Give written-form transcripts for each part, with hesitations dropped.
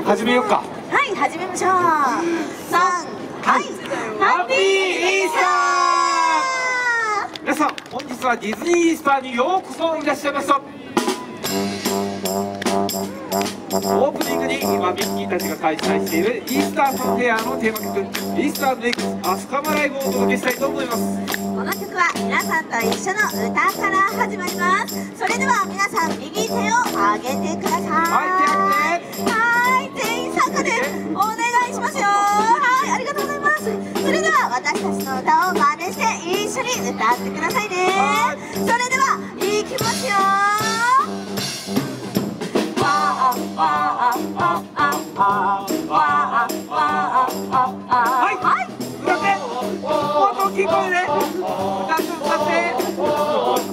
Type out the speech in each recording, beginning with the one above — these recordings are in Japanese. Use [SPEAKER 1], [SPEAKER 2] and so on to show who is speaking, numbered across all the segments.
[SPEAKER 1] 始めようか。
[SPEAKER 2] はい、始めましょう。3、はい、ハッピーイースター。
[SPEAKER 1] 皆さん、本日はディズニーイースターにようこそいらっしゃいました。オープニングに今ミッキーたちが開催しているイースターファンフェアのテーマ曲「イースターズエッグアスカマライブ」をお届けしたいと思います。
[SPEAKER 2] この曲は皆さんと一緒の歌から始まります。それでは皆さん右手を上げてください。
[SPEAKER 1] はい、手上げて。
[SPEAKER 2] はい、全員参加でお願いしますよ。はい、ありがとうございます。それでは私たちの歌を真似して一緒に歌ってくださいね。それではいきますよ。
[SPEAKER 1] はい、歌ってもっと大きい声で歌って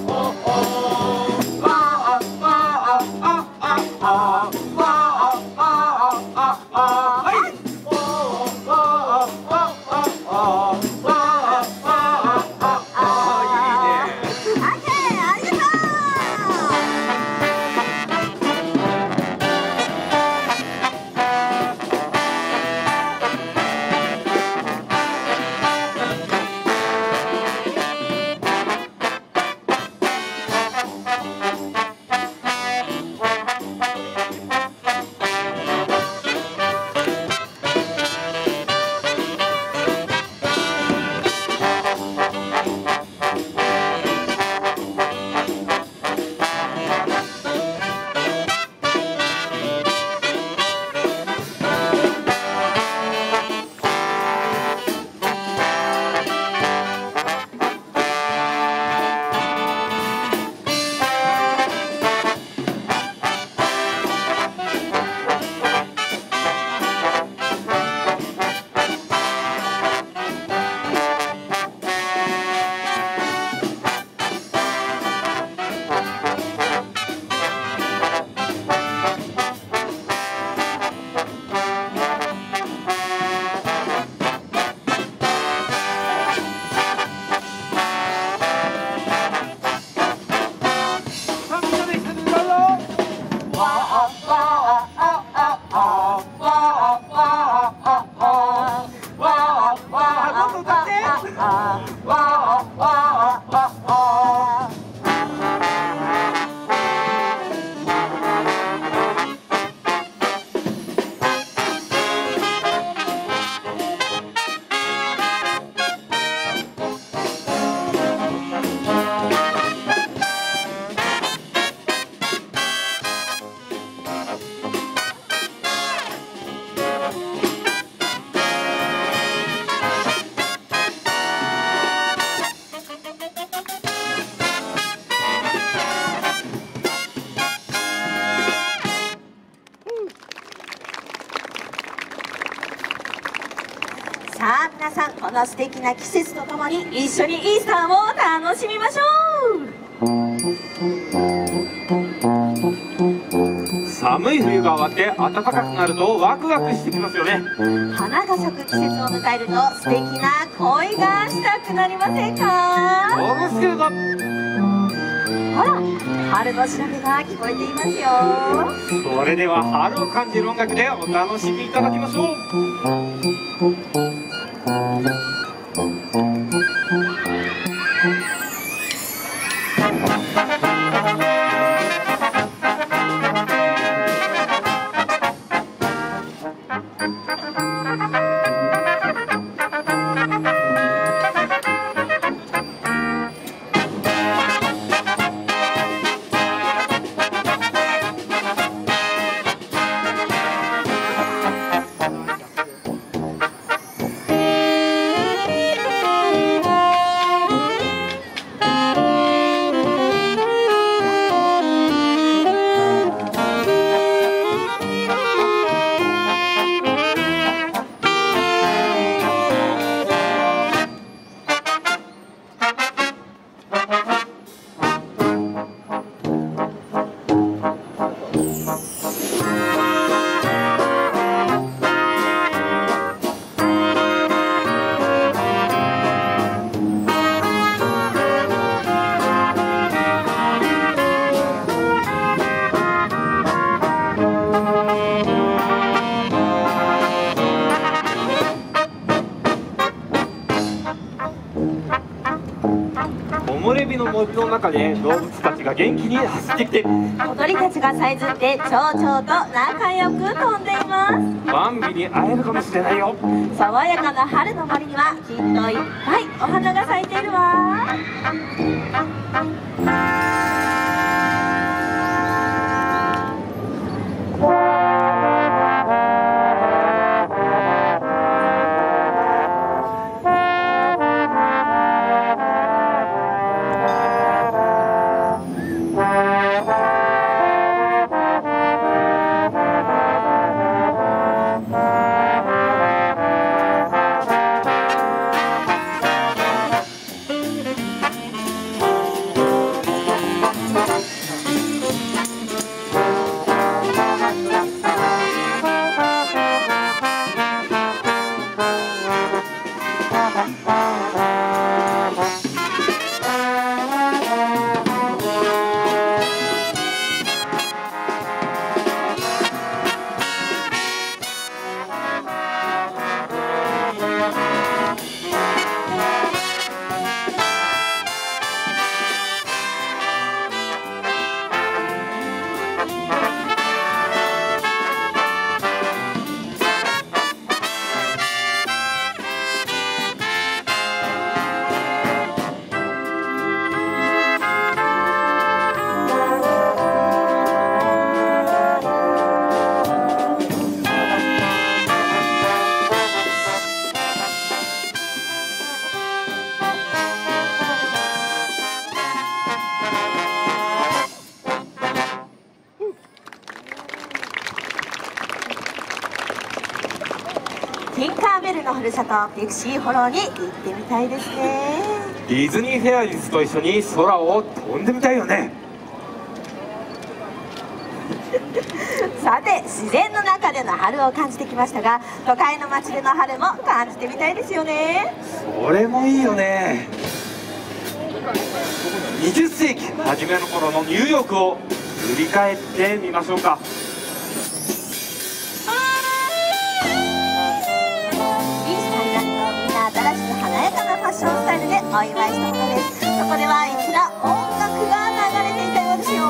[SPEAKER 2] さあ皆さん、この素敵な季節とともに一緒にイースターを楽しみましょ
[SPEAKER 1] う。寒い冬が終わって暖かくなるとワクワクしてきますよね。
[SPEAKER 2] 花が咲く季節を迎えると素敵な恋がしたくなりませんか？
[SPEAKER 1] そうですけれど、
[SPEAKER 2] ほら、春の調べが聞こえていますよ。
[SPEAKER 1] それでは春を感じる音楽でお楽しみいただきましょう。 森の中で動物たちが元気に走ってきて、
[SPEAKER 2] 小鳥たちがさえずって蝶々と仲良く飛んでいます。
[SPEAKER 1] バンビに会えるかもしれないよ。
[SPEAKER 2] 爽やかな春の森にはきっといっぱいお花が咲いているわ。ティンカーベルのふるさとピクシーホローに行ってみたいですね。
[SPEAKER 1] ディズニーフェアリーズと一緒に空を飛んでみたいよね。
[SPEAKER 2] さて、自然の中での春を感じてきましたが、都会の街での春も感じてみたいですよね。
[SPEAKER 1] それもいいよね。20世紀初めの頃のニューヨークを振り返ってみましょうか。
[SPEAKER 2] 新しく華やかなファッションスタイルでお祝いしたものです。そこでは一度音楽が流れていたようですよ。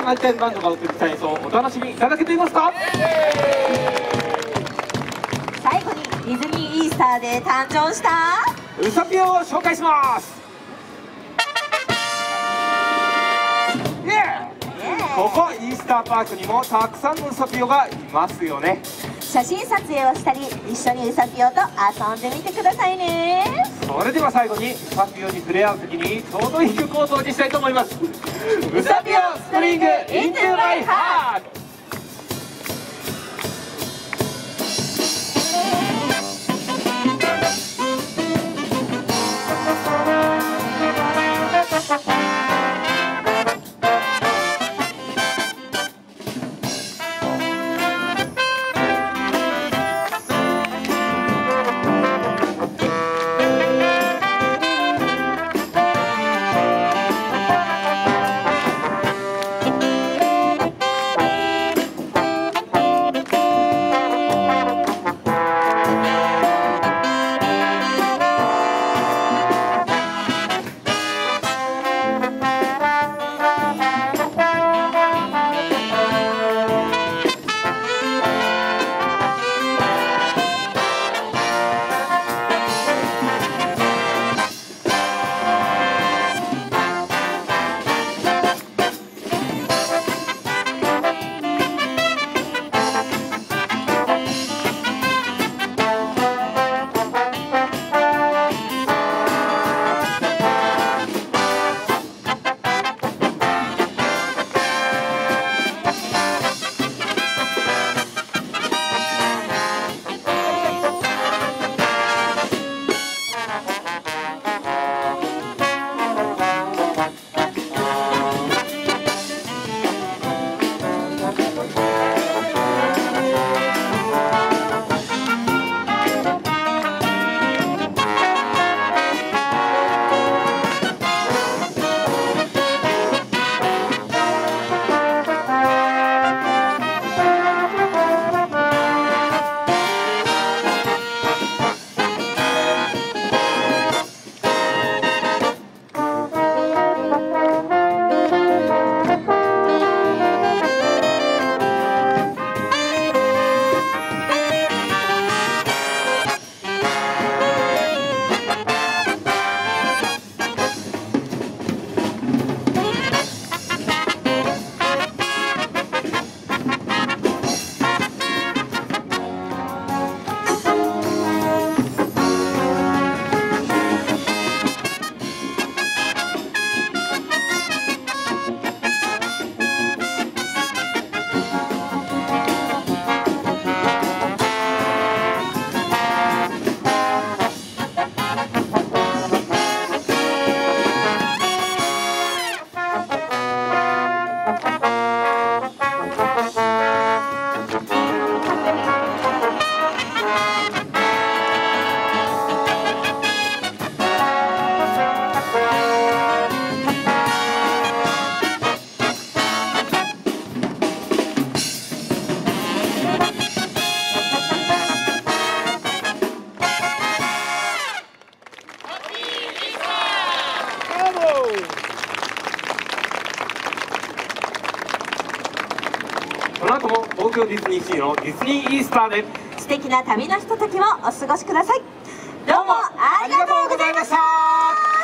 [SPEAKER 1] なりたいバンドが送った演奏をお楽しみいただけていますか？
[SPEAKER 2] 最後にディズニーイースターで誕生した
[SPEAKER 1] ウサピオを紹介します。イエーイ！ここイースターパークにもたくさんのウサピオがいますよね。
[SPEAKER 2] 写真撮影をしたり一緒にウサピオと遊んでみてくださいね。
[SPEAKER 1] それでは最後にウサピオに触れ合う時にちょうどいい曲をお届けしたいと思います。ウサピオスプリングイントゥマイハート。この後も東京ディズニーシーのディズニーイースターで
[SPEAKER 2] 素敵な旅のひとときをお過ごしください。どうもありがとうございました。